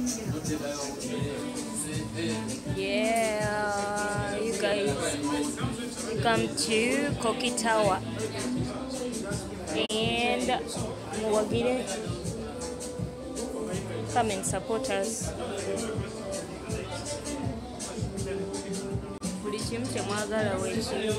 Yeah, you guys, come to Koki Tower and Muwagire. Come and support us. Buli kimu kye mwagala weekiri.